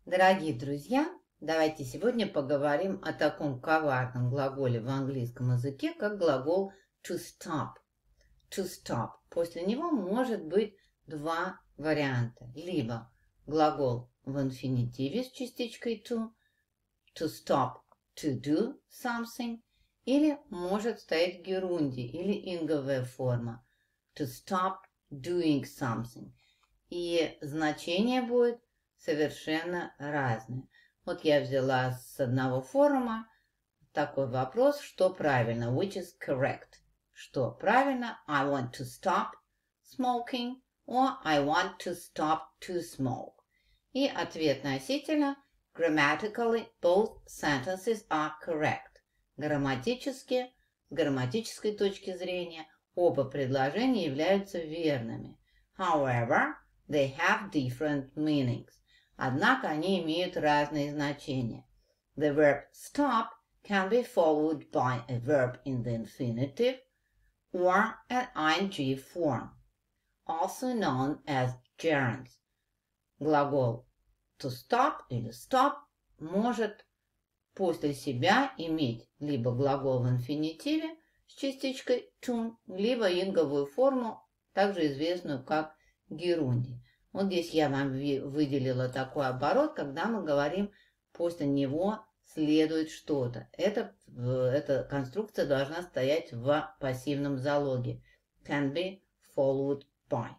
Дорогие друзья, давайте сегодня поговорим о таком коварном глаголе в английском языке, как глагол to stop. To stop. После него может быть два варианта. Либо глагол в инфинитиве с частичкой to stop, to do something, или может стоять в герунде или инговая форма to stop doing something. И значение будет совершенно разные. Вот я взяла с одного форума такой вопрос, что правильно, which is correct. Что правильно, I want to stop smoking or I want to stop to smoke. И ответ носителя, grammatically both sentences are correct. Грамматически, с грамматической точки зрения, оба предложения являются верными. However, they have different meanings. Однако они имеют разные значения. The verb stop can be followed by a verb in the infinitive or an ing form, also known as gerunds. Глагол to stop или stop может после себя иметь либо глагол в инфинитиве с частичкой to, либо инговую форму, также известную как герундий. Вот здесь я вам выделила такой оборот, когда мы говорим, после него следует что-то. Эта конструкция должна стоять в пассивном залоге. Can be followed by.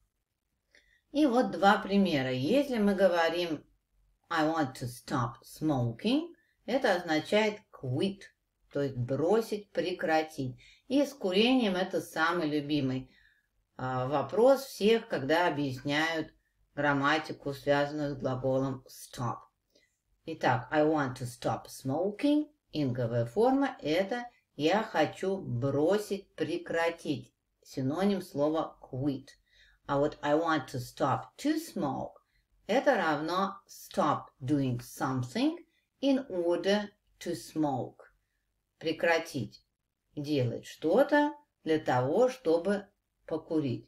И вот два примера. Если мы говорим I want to stop smoking, это означает quit, то есть бросить, прекратить. И с курением это самый любимый вопрос всех, когда объясняют грамматику, связанную с глаголом stop. Итак, I want to stop smoking. Инговая форма – это я хочу бросить, прекратить. Синоним слова quit. А вот I want to stop to smoke – это равно stop doing something in order to smoke. Прекратить делать что-то для того, чтобы покурить.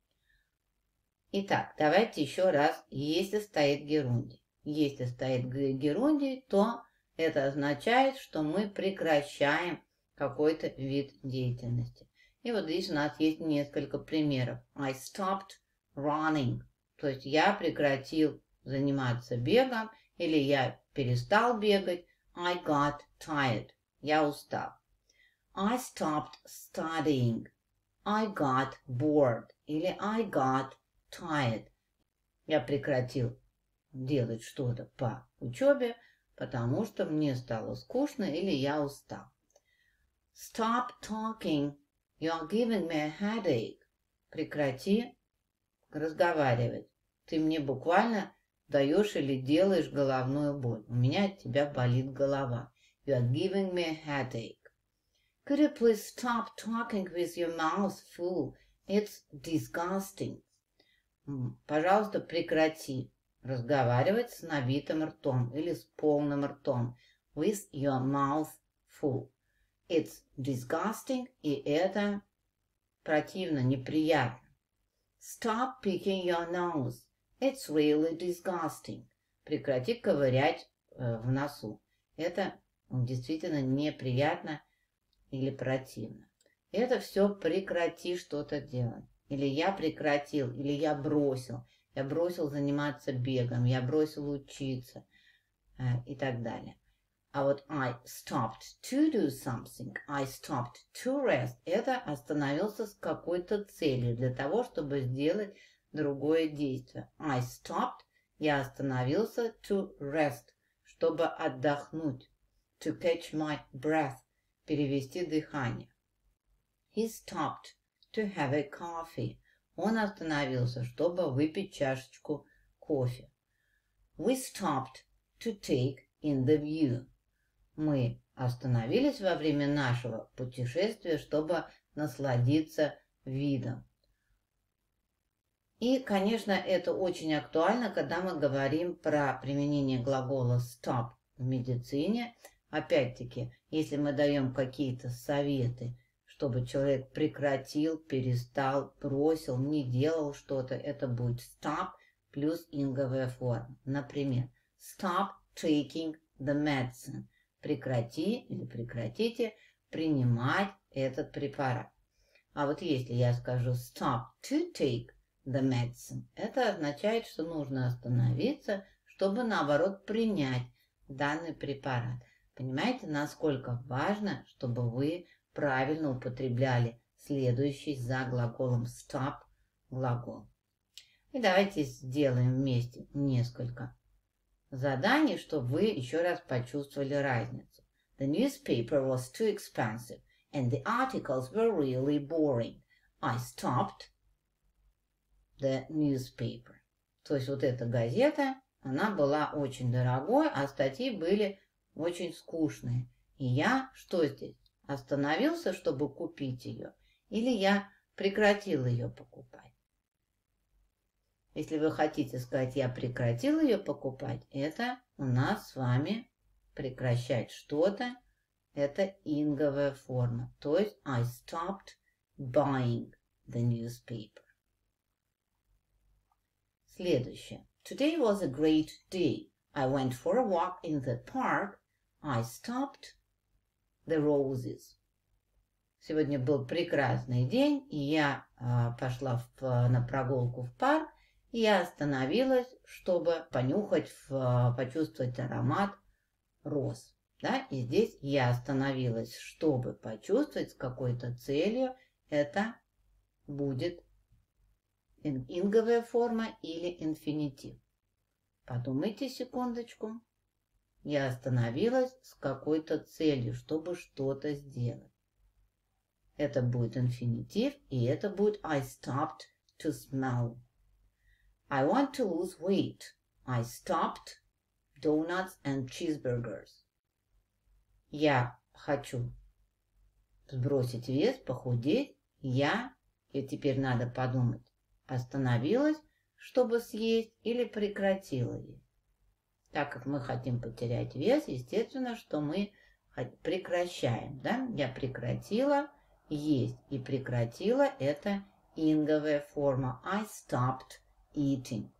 Итак, давайте еще раз, если стоит герундий. Если стоит герундий, то это означает, что мы прекращаем какой-то вид деятельности. И вот здесь у нас есть несколько примеров. I stopped running, то есть я прекратил заниматься бегом, или я перестал бегать. I got tired, я устал. I stopped studying. I got bored или I got tired. Я прекратил делать что-то по учебе, потому что мне стало скучно или я устал. Stop talking. You're giving me a headache. Прекрати разговаривать. Ты мне буквально даешь или делаешь головную боль. У меня от тебя болит голова. You're giving me a headache. Could you please stop talking with your mouth full? It's disgusting. Пожалуйста, прекрати разговаривать с набитым ртом или с полным ртом. With your mouth full. It's disgusting, и это противно, неприятно. Stop picking your nose. It's really disgusting. Прекрати ковырять в носу. Это действительно неприятно или противно. Это все прекрати что-то делать. Или я прекратил, или я бросил. Я бросил заниматься бегом, я бросил учиться и так далее. А вот I stopped to do something, I stopped to rest, это остановился с какой-то целью для того, чтобы сделать другое действие. I stopped, я остановился to rest, чтобы отдохнуть. To catch my breath, перевести дыхание. He stopped to have a coffee. Он остановился, чтобы выпить чашечку кофе. We stopped to take in the view. Мы остановились во время нашего путешествия, чтобы насладиться видом. И, конечно, это очень актуально, когда мы говорим про применение глагола stop в медицине. Опять-таки, если мы даем какие-то советы, чтобы человек прекратил, перестал, бросил, не делал что-то, это будет stop плюс инговая форма. Например, stop taking the medicine. Прекрати или прекратите принимать этот препарат. А вот если я скажу stop to take the medicine, это означает, что нужно остановиться, чтобы наоборот принять данный препарат. Понимаете, насколько важно, чтобы вы правильно употребляли следующий за глаголом stop глагол. И давайте сделаем вместе несколько заданий, чтобы вы еще раз почувствовали разницу. The newspaper was too expensive, and the articles were really boring. I stopped the newspaper. То есть вот эта газета, она была очень дорогой, а статьи были очень скучные. И я что здесь? Остановился, чтобы купить ее? Или я прекратил ее покупать? Если вы хотите сказать, я прекратил ее покупать, это у нас с вами прекращать что-то. Это инговая форма. То есть I stopped buying the newspaper. Следующее. Today was a great day. I went for a walk in the park. I stopped the roses. Сегодня был прекрасный день, и я пошла на прогулку в парк, и я остановилась, чтобы понюхать, почувствовать аромат роз. Да? И здесь я остановилась, чтобы почувствовать с какой-то целью. Это будет инговая форма или инфинитив. Подумайте секундочку. Я остановилась с какой-то целью, чтобы что-то сделать. Это будет инфинитив, и это будет I stopped to smell. I want to lose weight. I stopped donuts and cheeseburgers. Я хочу сбросить вес, похудеть. И теперь надо подумать, остановилась, чтобы съесть, или прекратила есть. Так как мы хотим потерять вес, естественно, что мы прекращаем. Да? Я прекратила есть. И прекратила – это инговая форма. I stopped eating.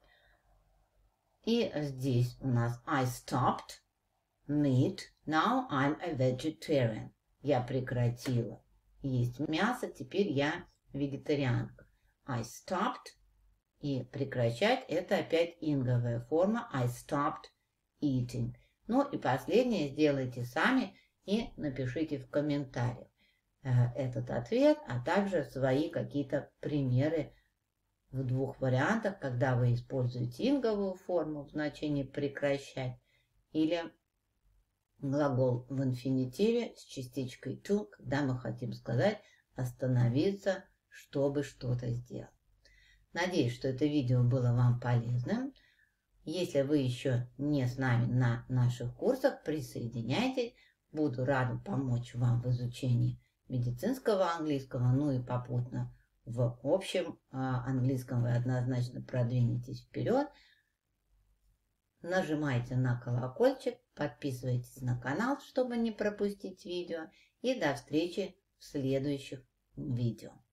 И здесь у нас I stopped meat. Now I'm a vegetarian. Я прекратила есть мясо, теперь я вегетарианка. I stopped. И прекращать – это опять инговая форма. I stopped eating. Ну и последнее сделайте сами и напишите в комментариях этот ответ, а также свои какие-то примеры в двух вариантах, когда вы используете инговую форму в значении прекращать или глагол в инфинитиве с частичкой to, когда мы хотим сказать остановиться, чтобы что-то сделать. Надеюсь, что это видео было вам полезным. Если вы еще не с нами на наших курсах, присоединяйтесь. Буду рада помочь вам в изучении медицинского английского, ну и попутно в общем английском вы однозначно продвинетесь вперед. Нажимайте на колокольчик, подписывайтесь на канал, чтобы не пропустить видео. И до встречи в следующих видео.